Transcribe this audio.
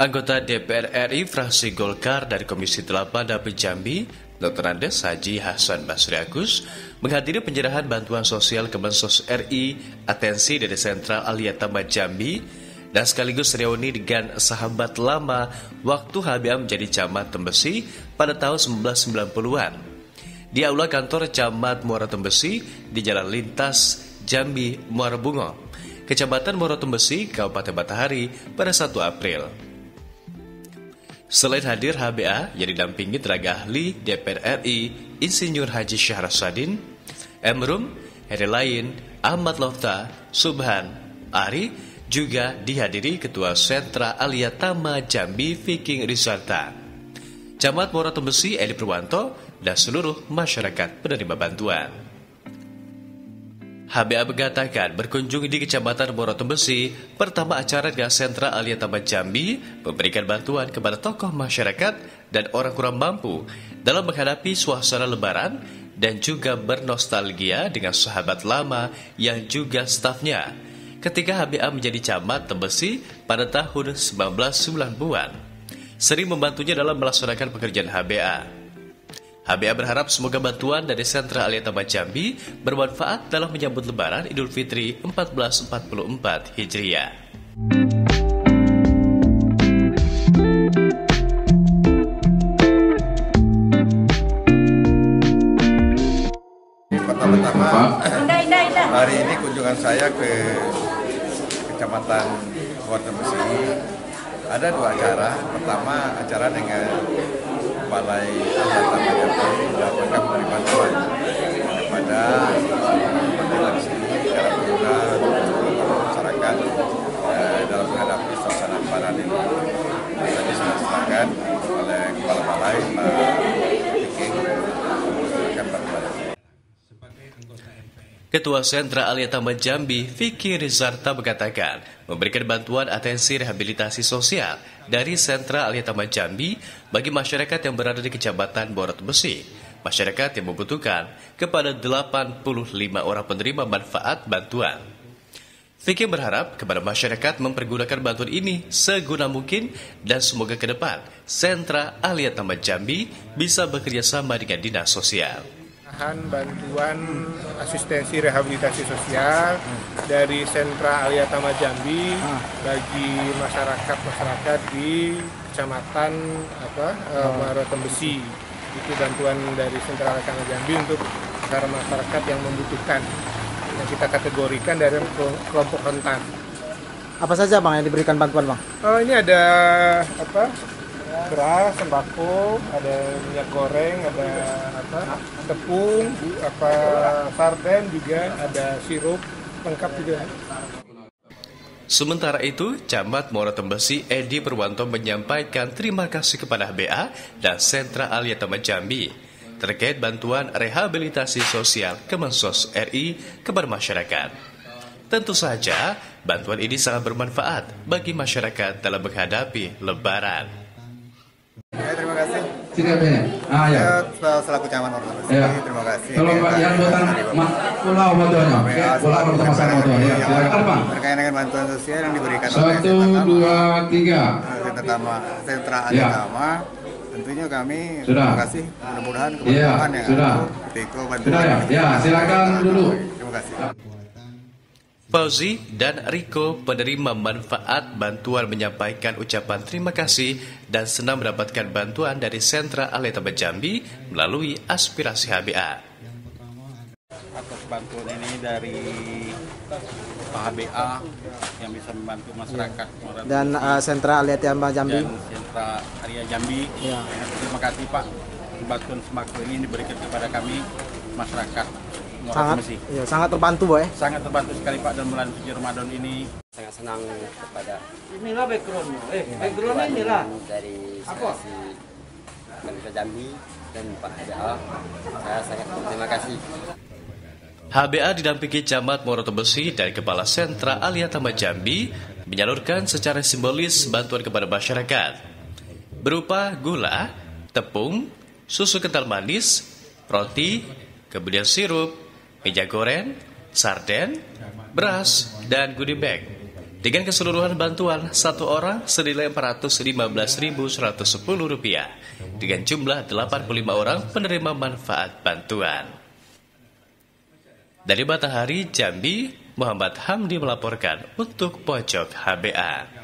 Anggota DPR RI fraksi Golkar dari Komisi 8 Dapil Jambi, Dr. Andes Haji Hasan Basri Agus, menghadiri penyerahan bantuan sosial Kemensos RI Atensi dari Sentral Alia Tambah Jambi dan sekaligus reuni dengan sahabat lama waktu HBA menjadi camat Tembesi pada tahun 1990-an. Di aula kantor Camat Muara Tembesi di Jalan Lintas Jambi Muara Bungo, Kecamatan Muara Tembesi, Kabupaten Matahari pada 1 April. Selain hadir HBA yang didampingi tenaga ahli DPR RI Insinyur Haji Syahrasadin, Emrum, Heri Lain, Ahmad Lofta, Subhan, Ari, juga dihadiri Ketua Sentra Alia Tama Jambi Viking Rizalta, Camat Muara Tembesi Edi Purwanto, dan seluruh masyarakat penerima bantuan. HBA mengatakan berkunjung di Kecamatan Muara Tembesi, pertama acara dengan Sentra Alia Tama Jambi memberikan bantuan kepada tokoh masyarakat dan orang kurang mampu dalam menghadapi suasana lebaran dan juga bernostalgia dengan sahabat lama yang juga stafnya ketika HBA menjadi camat Tembesi pada tahun 1990-an. Sering membantunya dalam melaksanakan pekerjaan HBA. HBA berharap semoga bantuan dari Sentra Alia Tama Jambi bermanfaat dalam menyambut Lebaran Idul Fitri 1444 Hijriah. Pertama-tama, hari ini kunjungan saya ke Kecamatan Muara Tembesi. Ada 2 acara. Pertama, acara dengan Balai Alia Tama Jambi dalam rangka memberi bantuan kepada masyarakat secara pengguna masyarakat dalam menghadapi suasana lebaran ini. Tadi sudah diserahkan oleh Kepala Balai Pak Viking memberikan bantuan. Ketua Sentra Alia Tama Jambi, Vicky Rizarta mengatakan memberikan bantuan atensi rehabilitasi sosial dari Sentra Alia Tama Jambi bagi masyarakat yang berada di Kecamatan Muara Tembesi, masyarakat yang membutuhkan kepada 85 orang penerima manfaat bantuan. Vicky berharap kepada masyarakat mempergunakan bantuan ini seguna mungkin dan semoga ke depan Sentra Alia Tama Jambi bisa bekerja sama dengan Dinas Sosial. Bantuan asistensi rehabilitasi sosial dari Sentra Alia Tama Jambi bagi masyarakat di Kecamatan Muara Tembesi. Itu bantuan dari Sentra Alia Tama Jambi untuk para masyarakat yang membutuhkan, yang kita kategorikan dari kelompok rentan. Apa saja Bang yang diberikan bantuan Bang? Ini ada beras, sembako, ada minyak goreng, ada tepung, sarden juga, ada sirup lengkap juga. Sementara itu, Camat Muara Tembesi Edi Purwanto menyampaikan terima kasih kepada HBA dan Sentra Alia Tama Jambi terkait bantuan rehabilitasi sosial Kemensos RI kepada masyarakat. Tentu saja, bantuan ini sangat bermanfaat bagi masyarakat dalam menghadapi Lebaran. Terima kasih. Ya. Selaku Camat Muara Tembesi, Ya. terima kasih. Kalau yang buatan pulau motornya, pulau bersama-sama motornya. Silakan Bang. Terkait dengan bantuan sosial yang diberikan 1, 2, 3. Sentra Alia Tama, tentunya kami Sudah. terima kasih. Mudah-mudahan Iya, keberkahan yang sudah. Tiko bantuan. Sudah ya? Ya, silakan dulu. Terima kasih. Fauzi dan Riko penerima manfaat bantuan menyampaikan ucapan terima kasih dan senang mendapatkan bantuan dari Sentra Alia Tama Jambi melalui aspirasi HBA. Atas bantuan ini dari HBA yang bisa membantu masyarakat Dan Sentra Alia Tama Jambi. dan Sentra Alia Jambi. Ya. Terima kasih Pak, bantuan sembako ini diberikan kepada kami masyarakat Muara Sangat, Tembesi. ya, sangat terbantu Boy. Sangat terbantu sekali Pak dalam bulan suci Ramadan ini. Sangat senang kepada Inilah backgroundnya. Backgroundnya inilah. dari Asosiasi Manusia Jambi dan Pak HBA. Saya sangat berterima kasih. HBA didampingi Camat Muara Tembesi dan Kepala Sentra Alia Tama Jambi menyalurkan secara simbolis bantuan kepada masyarakat berupa gula, tepung, susu kental manis, roti, kemudian sirup, minyak goreng, sarden, beras, dan goodie bag Dengan keseluruhan bantuan, satu orang senilai Rp415.110 dengan jumlah 85 orang penerima manfaat bantuan. Dari Matahari, Jambi, Muhammad Hamdi melaporkan untuk Pojok HBA.